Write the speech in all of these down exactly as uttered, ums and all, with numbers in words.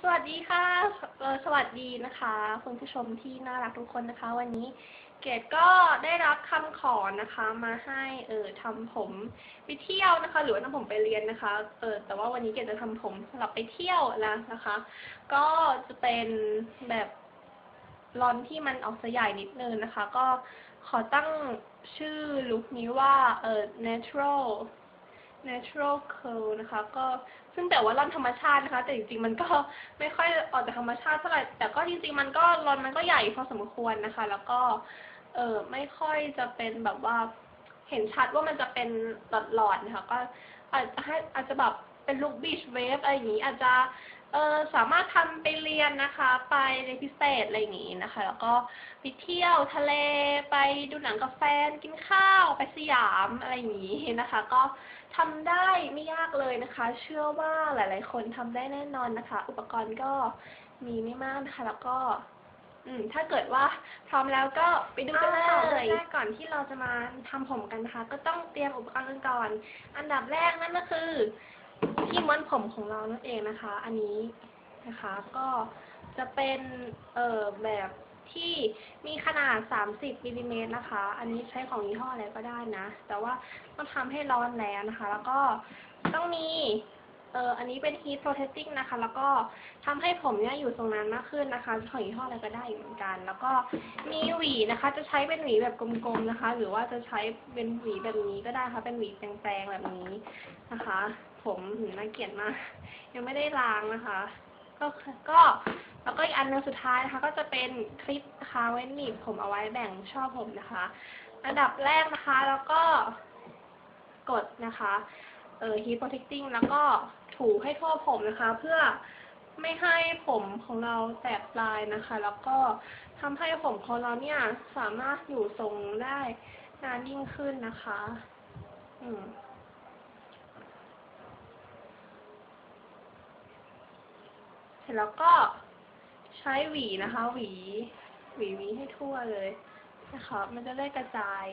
สวัสดีค่ะเออสวัสดีนะคะคุณผู้ชมที่น่ารักทุกคนนะคะ วันนี้เกดก็ได้รับคำขอนะคะมาให้เออทำผมไปเที่ยวนะคะ หรือว่าทำผมไปเรียนนะคะเออแต่ว่าวันนี้เกดจะทำผมสำหรับไปเที่ยวนะนะคะ ก็จะเป็นแบบลอนที่มันออกจะใหญ่นิดนึงนะคะ ก็ขอตั้งชื่อลุคนี้ว่าเออ natural natural curl นะคะก็ซึ่งแต่ว่าร่อนธรรมชาตินะคะแต่จริงๆมันก็ไม่ค่อยออกจากธรรมชาติเท่าไหร่แต่ก็จริงๆมันก็ร่อนมันก็ใหญ่พอสมควรนะคะแล้วก็เออไม่ค่อยจะเป็นแบบว่าเห็นชัดว่ามันจะเป็นหลอดๆนะคะก็อาจจะให้อาจจะแบบเป็นลุคบีชเวฟอะไรอย่างนี้อาจจะเออสามารถทำไปเรียนนะคะไปในพิเศษอะไรอย่างนี้นะคะแล้วก็ไปเที่ยวทะเลไปดูหนังกับแฟนกินข้าวไปสยามอะไรอย่างนี้นะคะก็ทำได้ไม่ยากเลยนะคะเชื่อว่าหลายๆคนทำได้แน่นอนนะคะอุปกรณ์ก็มีไม่มากนะคะแล้วก็อืมถ้าเกิดว่าพร้อมแล้วก็ไปดูกันเลยแรกก่อนที่เราจะมาทำผมกันนะคะก็ต้องเตรียมอุปกรณ์กันก่อนอันดับแรกนั่นก็คือที่ม้วนผมของเรานั่นเองนะคะอันนี้นะคะก็จะเป็นเอ่อแบบที่มีขนาดสามสิบมิลลิเมตรนะคะอันนี้ใช้ของยี่ห้ออะไรก็ได้นะแต่ว่าต้องทำให้ร้อนแล้วนะคะแล้วก็ต้องมีเอ่ออันนี้เป็น heat protecting นะคะแล้วก็ทำให้ผมเนี่ยอยู่ตรงนั้นมากขึ้นนะคะของยี่ห้ออะไรก็ได้เหมือนกันแล้วก็มีหวีนะคะจะใช้เป็นหวีแบบกลมๆนะคะหรือว่าจะใช้เป็นหวีแบบนี้ก็ได้ค่ะเป็นหวีแปลงๆแบบนี้นะคะผมน่าเกลียดมากยังไม่ได้ล้างนะคะก็ก็แล้วก็อีกอันนึงสุดท้ายนะคะก็จะเป็นคลิปนะคะไว้หนีบผมเอาไว้แบ่งช่อผมนะคะอันดับแรกนะคะแล้วก็กดนะคะเอ่อ heat protecting แล้วก็ถูให้ทั่วผมนะคะเพื่อไม่ให้ผมของเราแตกลายนะคะแล้วก็ทำให้ผมของเราเนี่ยสามารถอยู่ทรงได้นานยิ่งขึ้นนะคะอืมเสร็จแล้วก็ใช้หวีนะคะหวีหวีหวีให้ทั่วเลยนะคะมันจะได้กระจาย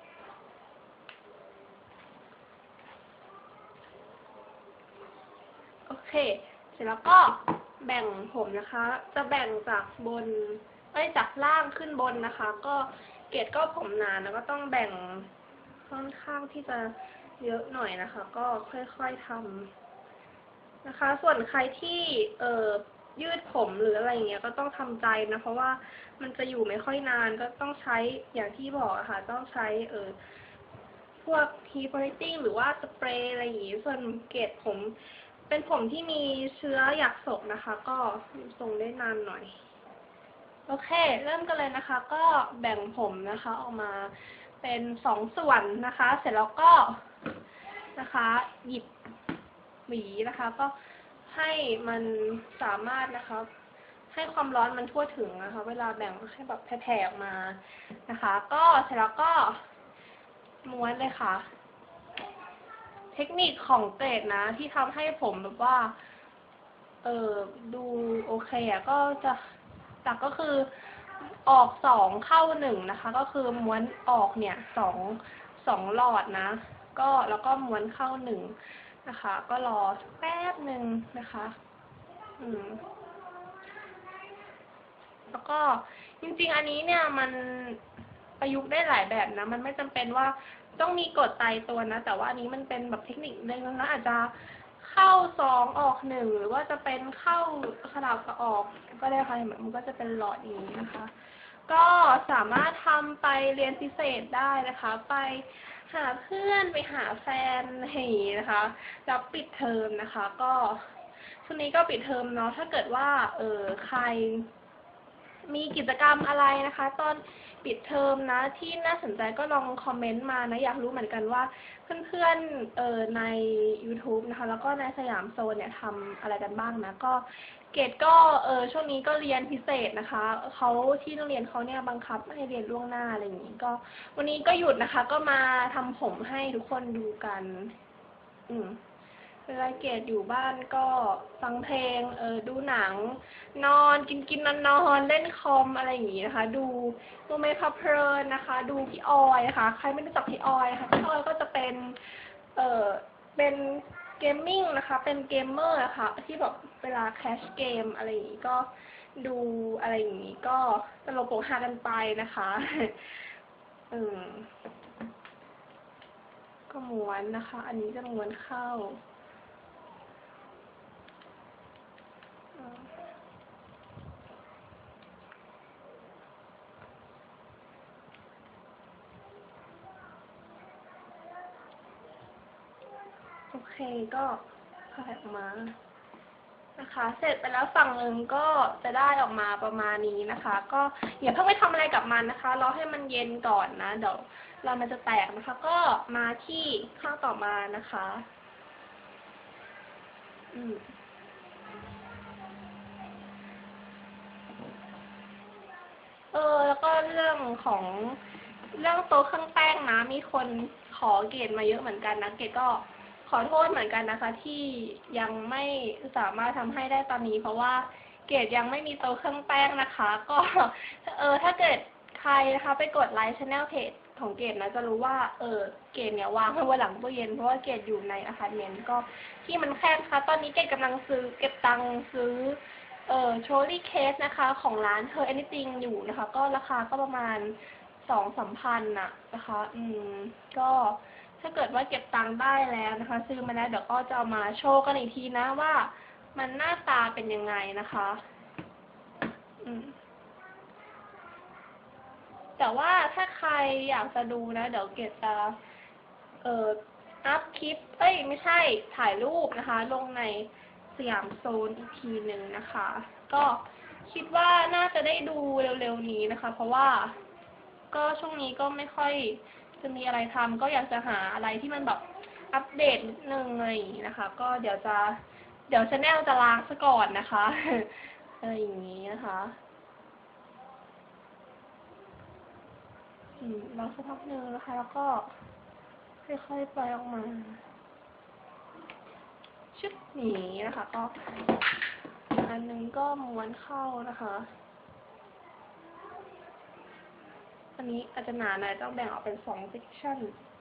โอเคเสร็จแล้วก็แบ่งผมนะคะจะแบ่งจากบนเอ้ยจากล่างขึ้นบนนะคะก็เกรดก็ผมหนาแล้วก็ต้องแบ่งค่อนข้างที่จะเยอะหน่อยนะคะก็ค่อยๆทำนะคะส่วนใครที่เอ่อยืดผมหรืออะไรอย่างเงี้ยก็ต้องทำใจนะเพราะว่ามันจะอยู่ไม่ค่อยนานก็ต้องใช้อย่างที่บอกอะค่ะต้องใช้เอ่อพวก heat protecting หรือว่าสเปรย์อะไรอย่างงี้ส่วนเกรดผมเป็นผมที่มีเชื้อหยักศกนะคะก็ทรงได้นานหน่อยโอเคเริ่มกันเลยนะคะก็แบ่งผมนะคะออกมาเป็นสองส่วนนะคะเสร็จแล้วก็นะคะหยิบหวีนะคะก็ให้มันสามารถนะคะให้ความร้อนมันทั่วถึงนะคะเวลาแบ่งให้แบบแผ่ๆออกมานะคะก็เสร็จแล้วก็ม้วนเลยค่ะเทคนิคของเกรดนะที่ทำให้ผมแบบว่าเออดูโอเคอ่ะก็จะจากก็คือออกสองเข้าหนึ่งนะคะก็คือม้วนออกเนี่ยสองสองหลอดนะก็แล้วก็ม้วนเข้าหนึ่งนะคะก็รอแป๊บหนึ่งนะคะอืมแล้วก็จริงๆอันนี้เนี่ยมันประยุกต์ได้หลายแบบนะมันไม่จำเป็นว่าต้องมีกฎตายตัวนะแต่ว่าอันนี้มันเป็นแบบเทคนิคนึงนะอาจจะเข้าสองออกหนึ่งหรือว่าจะเป็นเข้าสลับกับออกก็ได้ค่ะมันก็จะเป็นหลอดอย่างนี้นะคะก็สามารถทำไปเรียนพิเศษได้นะคะไปหาเพื่อนไปหาแฟนอะไรอย่างนี้นะคะรับปิดเทอมนะคะก็ช่วงนี้ก็ปิดเทอมเนาะถ้าเกิดว่าเออใครมีกิจกรรมอะไรนะคะตอนปิดเทอมนะที่น่าสนใจก็ลองคอมเมนต์มานะอยากรู้เหมือนกันว่าเพื่อนๆเอ่อใน YouTube นะคะแล้วก็ในสยามโซนเนี่ยทำอะไรกันบ้างนะก็เกรดก็เออช่วงนี้ก็เรียนพิเศษนะคะเขาที่โรงเรียนเขาเนี่ยบังคับให้เรียนล่วงหน้าอะไรอย่างนี้ก็วันนี้ก็หยุดนะคะก็มาทำผมให้ทุกคนดูกันอืมเวลาเกรดอยู่บ้านก็ฟังเพลงเออดูหนังนอนกินกินนอนนอนเล่นคอมอะไรอย่างนี้นะคะดูดูเมคอัพเพลินนะคะดูพี่ออยนะคะใครไม่รู้จักพี่ออยค่ะพี่ออยก็จะเป็นเออเป็นเกมมิ่งนะคะเป็นเกมเมอร์นะคะที่แบบเวลาแคชเกมอะไรอย่างนี้ก็ดูอะไรอย่างนี้ก็ตลกโปกฮากันไปนะคะอืมก็ม้วนนะคะอันนี้จะม้วนเข้าโอเคก็ถ่ายออกมานะคะเสร็จไปแล้วฝั่งหนึ่งก็จะได้ออกมาประมาณนี้นะคะก็อย่าเพิ่งไปทำอะไรกับมันนะคะรอให้มันเย็นก่อนนะเดี๋ยวเรามันจะแตกนะคะก็มาที่ข้างต่อมานะคะอืมเออแล้วก็เรื่องของเรื่องโต๊ะเครื่องแป้งนะมีคนขอเกรดมาเยอะเหมือนกันนะเกรดก็ขอโทษเหมือนกันนะคะที่ยังไม่สามารถทำให้ได้ตอนนี้เพราะว่าเกรดยังไม่มีโต๊ะเครื่องแป้งนะคะก็เออถ้าเกิดใครนะคะไปกดไลค์ช anel เพจของเกรดนะจะรู้ว่าเออเกรดเนี่ยวางไว้บนหลังตู้เย็นเพราะว่าเกรดอยู่ในอพาร์ตเมนต์ก็ที่มันแคบค่ะตอนนี้เกรดกำลังซื้อเก็บตังค์ซื้อเอ่อโทรลี่เคสนะคะของร้าน Her Anything อยู่นะคะก็ราคาก็ประมาณสองสามพันน่ะนะคะอืมก็ถ้าเกิดว่าเก็บตังค์ได้แล้วนะคะซื้อมาแล้วเดี๋ยวก็จะเอามาโชว์กันอีกทีนะว่ามันหน้าตาเป็นยังไงนะคะอืมแต่ว่าถ้าใครอยากจะดูนะเดี๋ยวเกดจะเอ่ออัพคลิปเอ้ยไม่ใช่ถ่ายรูปนะคะลงในสยามโซนอีกทีหนึ่งนะคะก็คิดว่าน่าจะได้ดูเร็วๆนี้นะคะเพราะว่าก็ช่วงนี้ก็ไม่ค่อยจะมีอะไรทำก็อยากจะหาอะไรที่มันแบบอัปเดตนิดนึงอะไรอย่างนี้นะคะก็เดี๋ยวจะเดี๋ยวชาแนลจะล้างซะก่อนนะคะอะไรอย่างนี้นะคะอืมล้างสักพักนึงนะคะแล้วก็ค่อยๆปล่อยออกมาชุดนี้นะคะก็อันนึงก็ม้วนเข้านะคะอันนี้อาจจะหนาหน่อยต้องแบ่งออกเป็นสองเซกชัน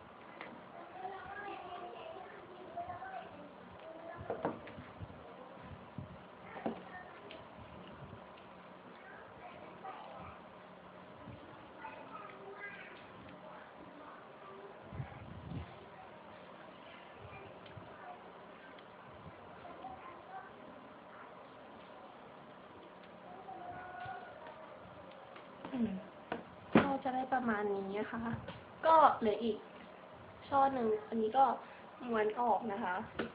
ก็จะได้ประมาณนี้นะคะก็เหลืออีกช่อหนึ่งอันนี้ก็ม้วนออกนะคะ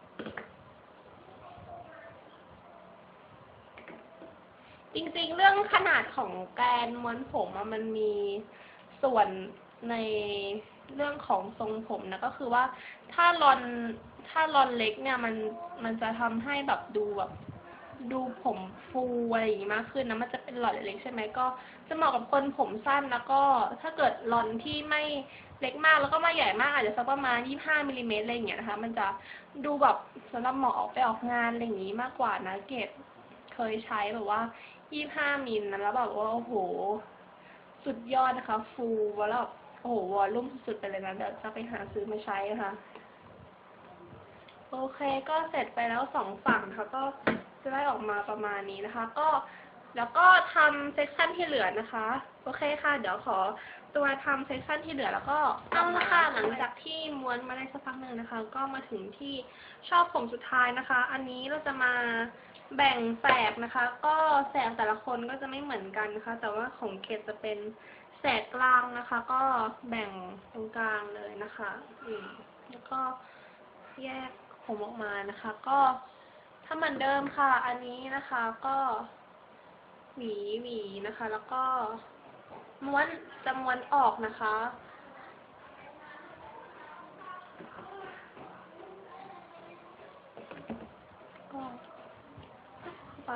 จริงๆเรื่องขนาดของแกนม้วนผมมันมีส่วนในเรื่องของทรงผมนะก็คือว่าถ้าลอนถ้าลอนเล็กเนี่ยมันมันจะทำให้แบบดูแบบดูผมฟูอะไรอย่างนี้มากขึ้นนะมันจะเป็นหลอดเล็กใช่ไหมก็จะเหมาะกับคนผมสั้นแล้วก็ถ้าเกิดลอนที่ไม่เล็กมากแล้วก็ไม่ใหญ่มากอาจจะสักประมาณยี่สิบห้ามิลลิเมตรอะไรอย่างเงี้ยนะคะมันจะดูแบบสำหรับเหมาะออกไปออกงานอะไรอย่างนี้มากกว่านะเกดเคยใช้แบบว่ายี่สิบห้ามิลนะแล้วแบบว่าโอ้โหสุดยอดนะคะฟูแล้วโอ้โหวอลลุ่มสุดๆไปเลยนะเดี๋ยวจะไปหาซื้อมาใช้ค่ะโอเคก็เสร็จไปแล้วสองฝั่งค่ะก็จะได้ออกมาประมาณนี้นะคะก็แล้วก็ทำเซสชันที่เหลือนะคะโอเคค่ะเดี๋ยวขอตัวทำเซสชันที่เหลือแล้วก็เอาละค่ะหลังจากที่ม้วนมาได้สักพักหนึ่งนะคะก็มาถึงที่ชอบผมสุดท้ายนะคะอันนี้เราจะมาแบ่งแสกนะคะก็แสกแต่ละคนก็จะไม่เหมือนกันนะคะแต่ว่าของเกดจะเป็นแสกกลางนะคะก็แบ่งตรงกลางเลยนะคะอืมแล้วก็แยกผมออกมานะคะก็ถ้าเหมือนเดิมค่ะอันนี้นะคะก็หวีหวีนะคะแล้วก็ม้วนจะม้วนออกนะคะก็ไป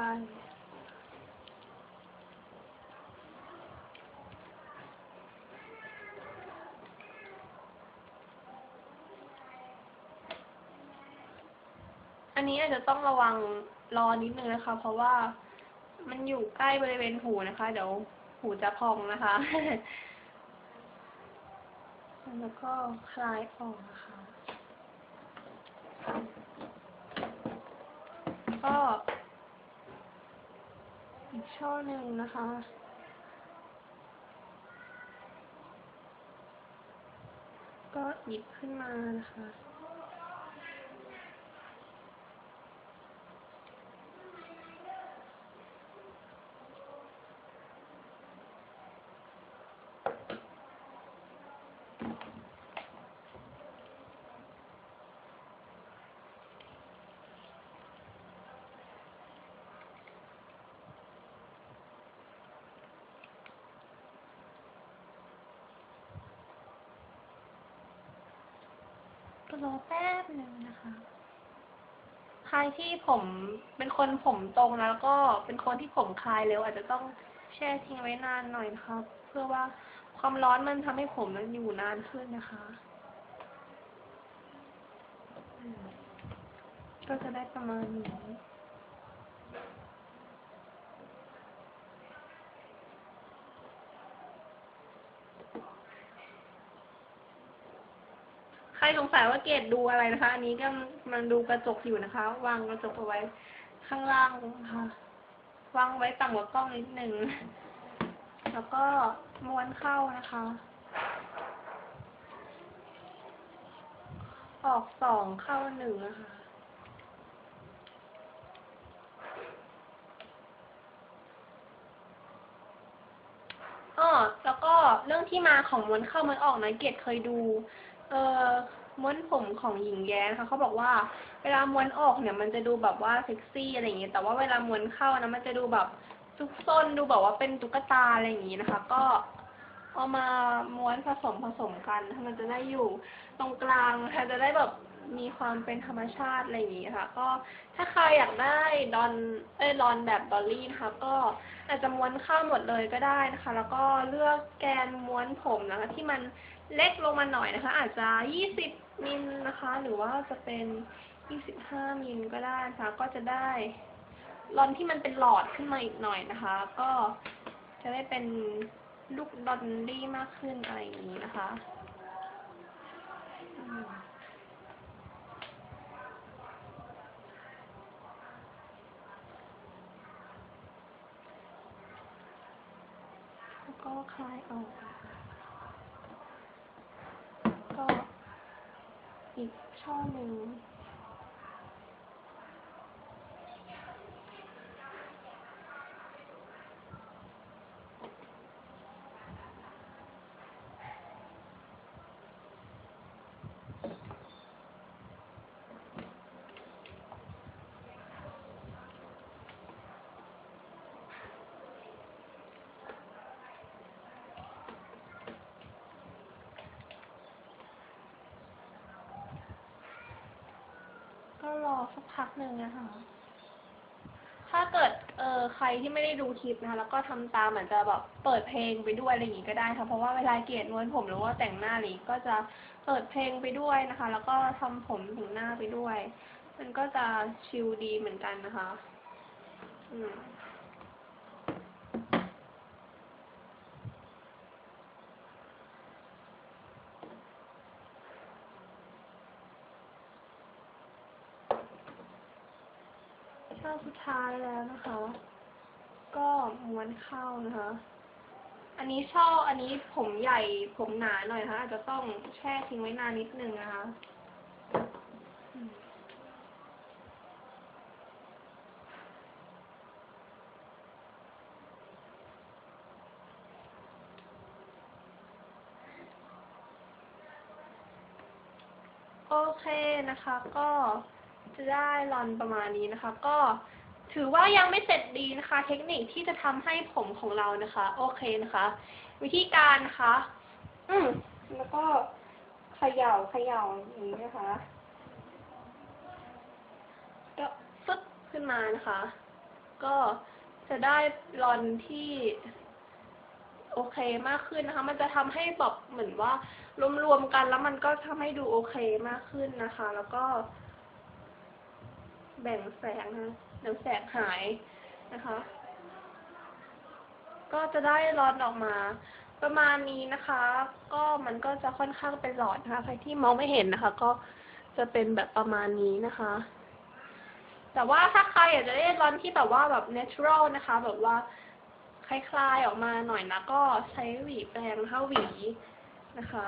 อันนี้อาจจะต้องระวังรอนิดนึงนะคะเพราะว่ามันอยู่ใกล้บริเวณหูนะคะเดี๋ยวหูจะพองนะคะแล้วก็คลายออกนะคะก็อีกช่อหนึ่งนะคะ ก็หยิบขึ้นมานะคะรอแป๊บหนึ่งนะคะ ใครที่ผมเป็นคนผมตรงแล้วก็เป็นคนที่ผมคลายเร็วอาจจะต้องแช่ทิ้งไว้นานหน่อยนะคะเพื่อว่าความร้อนมันทำให้ผมมันอยู่นานขึ้นนะคะ ก็จะได้ประมาณนี้ ใครสงสัยว่าเกรดดูอะไรนะคะ อันนี้ก็มันดูกระจกอยู่นะคะ วางกระจกเอาไว้ข้างล่างนะคะวางไว้ต่ำกว่ากล้องนิดหนึ่งแล้วก็ม้วนเข้านะคะ ออกสองเข้าหนึ่งนะคะอ๋อแล้วก็เรื่องที่มาของม้วนเข้าม้วนออกนะเกดเคยดู เอ่อม้วนผมของหญิงแย้นะคะเขาบอกว่าเวลาม้วนออกเนี่ยมันจะดูแบบว่าเซ็กซี่อะไรอย่างเงี้ยแต่ว่าเวลาม้วนเข้านะมันจะดูแบบซุกซนดูแบบว่าเป็นตุ๊กตาอะไรอย่างงี้นะคะ ก็เอามาม้วนผสมผสมกันมันจะได้อยู่ตรงกลางค่ะจะได้แบบมีความเป็นธรรมชาติอะไรอย่างงี้ค่ะ ก็ถ้าใครอยากได้ดอนเอ้ยดอนแบบดอลลี่นะคะก็อาจจะม้วนเข้าหมดเลยก็ได้นะคะ แล้วก็เลือกแกนม้วนผมนะคะที่มันเล็กลงมาหน่อยนะคะ อาจจะยี่สิบมิลนะคะ หรือว่าจะเป็นยี่สิบห้ามิลก็ได้นะคะก็จะได้ลอนที่มันเป็นหลอดขึ้นมาอีกหน่อยนะคะ ก็จะได้เป็นลูกดอลลี่มากขึ้นอะไรอย่างนี้นะคะแล้วก็คลายออกก็อีกช่อหนึ่งก็รอสักพักหนึ่งนะคะ ถ้าเกิดเอ่อใครที่ไม่ได้ดูคลิปนะคะแล้วก็ทำตามอาจจะแบบเปิดเพลงไปด้วยอะไรอย่างงี้ก็ได้ค่ะเพราะว่าเวลาเกรดม้วนผมหรือว่าแต่งหน้าหรือก็จะเปิดเพลงไปด้วยนะคะ แล้วก็ทำผมแต่งหน้าไปด้วย มันก็จะชิลดีเหมือนกันนะคะอืมช่วงสุดท้ายแล้วนะคะ ก็ม้วนเข้านะคะ อันนี้ช่ออันนี้ผมใหญ่ผมหนาหน่อยนะคะอาจจะต้องแช่ทิ้งไว้นานนิดนึงนะคะโอเคนะคะ ก็จะได้รอนประมาณนี้นะคะ ก็ถือว่ายังไม่เสร็จดีนะคะ เทคนิคที่จะทำให้ผมของเรานะคะ โอเคนะคะ วิธีการนะคะอืมแล้วก็เขย่าเขย่าอย่างนี้นะคะก็ฟึ๊บขึ้นมานะคะ ก็จะได้รอนที่โอเคมากขึ้นนะคะ มันจะทำให้แบบเหมือนว่ารวมๆกันแล้วมันก็ทำให้ดูโอเคมากขึ้นนะคะ แล้วก็แบ่งแสงนะเดี๋ยวแสงหายนะคะ ก็จะได้รอนออกมาประมาณนี้นะคะ ก็มันก็จะค่อนข้างเป็นหลอดนะคะ ใครที่มองไม่เห็นนะคะ ก็จะเป็นแบบประมาณนี้นะคะแต่ว่าถ้าใครอยากจะได้รอนที่แบบว่าแบบ natural นะคะ แบบว่าคลายๆออกมาหน่อยนะก็ใช้หวีแปรงนะคะหวีนะคะ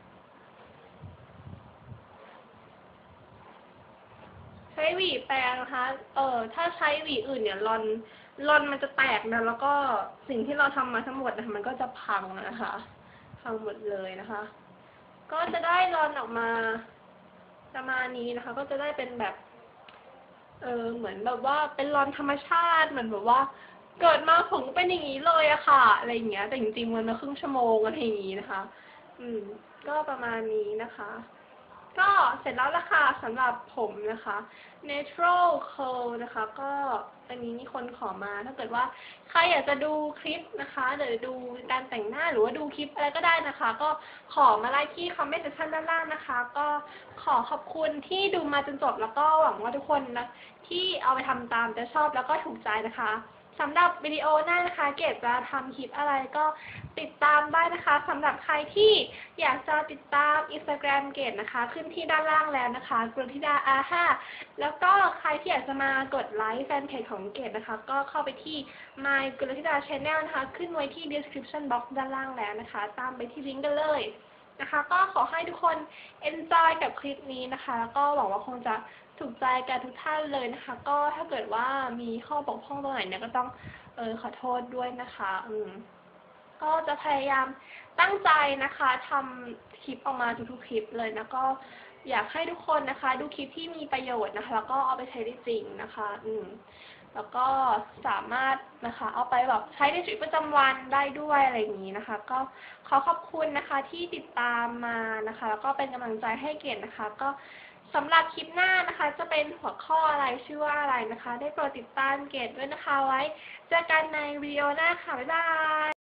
ใช้หวีแปรงนะคะ เออถ้าใช้หวีอื่นเนี่ยรอนรอนมันจะแตกนะแล้วก็สิ่งที่เราทำมาทั้งหมดนะคะมันก็จะพังนะคะพังหมดเลยนะคะ ก็จะได้รอนออกมาประมาณนี้นะคะ ก็จะได้เป็นแบบ เออเหมือนแบบว่าเป็นรอนธรรมชาติเหมือนแบบว่า เกิดมาผมเป็นอย่างนี้เลยอะค่ะอะไรอย่างเงี้ยแต่จริงๆมันมาครึ่งชั่วโมงอะไรอย่างงี้นะคะ อืม ก็ประมาณนี้นะคะ ก็เสร็จแล้วละค่ะสำหรับผมนะคะ natural curl นะคะ ก็อันนี้มีคนขอมาถ้าเกิดว่าใครอยากจะดูคลิปนะคะหรือดูการแต่งหน้าหรือว่าดูคลิปอะไรก็ได้นะคะ ก็ขอมาไล่ที่คอมเมนต์เซสชั่นด้านล่างนะคะ ก็ขอขอบคุณที่ดูมาจนจบแล้วก็หวังว่าทุกคนนะที่เอาไปทำตามจะชอบแล้วก็ถูกใจนะคะสำหรับวิดีโอหน้านะคะเกดจะทำคลิปอะไรก็ติดตามได้นะคะสำหรับใครที่อยากจะติดตาม Instagram เกดนะคะขึ้นที่ด้านล่างแล้วนะคะกรุณธิดาอาห้าแล้วก็ใครที่อยากจะมากดไลค์แฟนเพจของเกดนะคะก็เข้าไปที่ My กรุณธิดา Channel นะคะขึ้นไว้ที่ description box ด้านล่างแล้วนะคะตามไปที่ลิงก์กันเลยนะคะก็ขอให้ทุกคน enjoy กับคลิปนี้นะคะแล้วก็หวังว่าคงจะถูกใจกันทุกท่านเลยนะคะ ก็ถ้าเกิดว่ามีข้อบกพร่องตรงไหนเนี่ยก็ต้องเออขอโทษด้วยนะคะอืมก็จะพยายามตั้งใจนะคะทำคลิปออกมาทุกๆคลิปเลยนะก็อยากให้ทุกคนนะคะดูคลิปที่มีประโยชน์นะคะแล้วก็เอาไปใช้ได้จริงนะคะอืมแล้วก็สามารถนะคะเอาไปแบบใช้ในชีวิตประจำวันได้ด้วยอะไรอย่างนี้นะคะ ก็ขอขอบคุณนะคะที่ติดตามมานะคะแล้วก็เป็นกำลังใจให้เกดนะคะก็สำหรับคลิปหน้านะคะจะเป็นหัวข้ออะไรชื่อว่าอะไรนะคะได้โปรดติดตามเกดด้วยนะคะไว้เจอกันในวิดีโอหน้าค่ะบ๊ายบาย